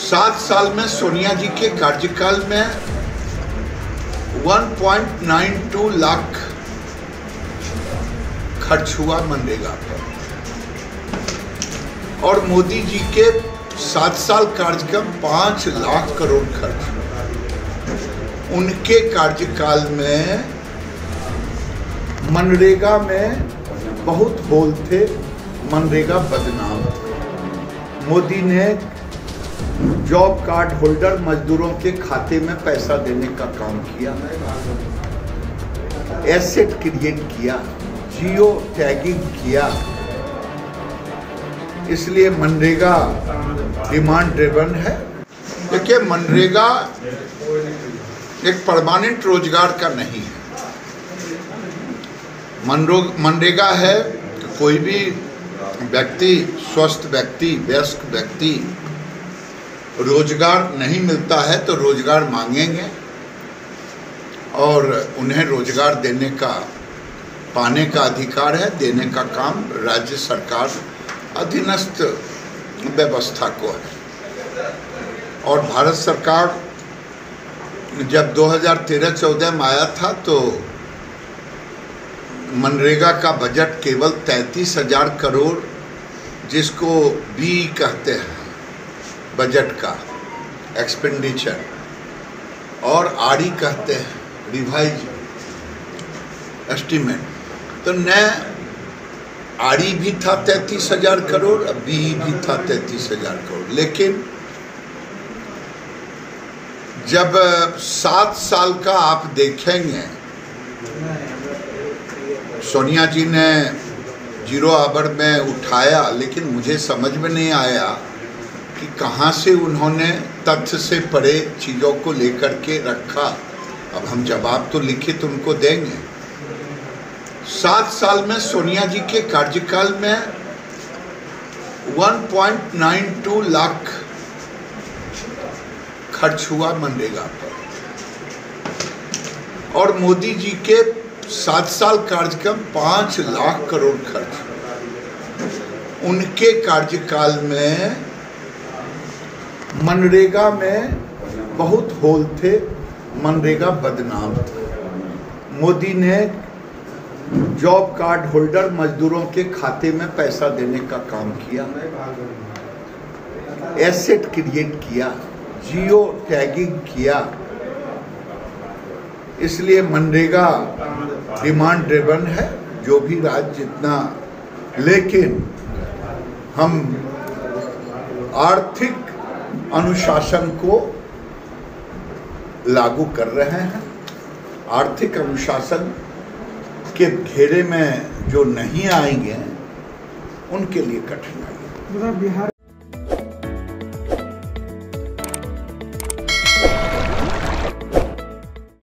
7 साल में सोनिया जी के कार्यकाल में 1.92 लाख खर्च हुआ मनरेगा पर, और मोदी जी के 7 साल कार्यकाल 5 लाख करोड़ खर्च हुआ। उनके कार्यकाल में मनरेगा में बहुत होल थे, मनरेगा बदनाम थे। मोदी ने जॉब कार्ड होल्डर मजदूरों के खाते में पैसा देने का काम किया, एसेट क्रिएट किया, जियो टैगिंग किया। इसलिए मनरेगा डिमांड ड्रिवन है। देखिए, मनरेगा एक परमानेंट रोजगार का नहीं है। मनरेगा है कि कोई भी व्यक्ति, स्वस्थ व्यक्ति, वयस्क व्यक्ति रोजगार नहीं मिलता है तो रोजगार मांगेंगे और उन्हें रोजगार देने का, पाने का अधिकार है। देने का काम राज्य सरकार अधीनस्थ व्यवस्था को है। और भारत सरकार जब 2013-14 में आया था तो मनरेगा का बजट केवल 33,000 करोड़, जिसको बी कहते हैं बजट का एक्सपेंडिचर, और आरई कहते हैं रिवाइज एस्टीमेट। तो न आरई भी था 33,000 करोड़, बी भी था 33,000 करोड़। लेकिन जब 7 साल का आप देखेंगे, सोनिया जी ने 0 आवर में उठाया, लेकिन मुझे समझ में नहीं आया कि कहाँ से उन्होंने तथ्य से परे चीज़ों को लेकर के रखा। अब हम जवाब तो लिखित उनको देंगे। 7 साल में सोनिया जी के कार्यकाल में 1.92 लाख खर्च हुआ मनरेगा पर, और मोदी जी के 7 साल कार्यकाल 5 लाख करोड़ खर्च हुआ। उनके कार्यकाल में मनरेगा में बहुत होल थे, मनरेगा बदनाम थे। मोदी ने जॉब कार्ड होल्डर मजदूरों के खाते में पैसा देने का काम किया, एसेट क्रिएट किया, जियो टैगिंग किया। इसलिए मनरेगा डिमांड ड्रिवन है, जो भी राज्य जितना। लेकिन हम आर्थिक अनुशासन को लागू कर रहे हैं। आर्थिक अनुशासन के घेरे में जो नहीं आएंगे उनके लिए कठिनाई है।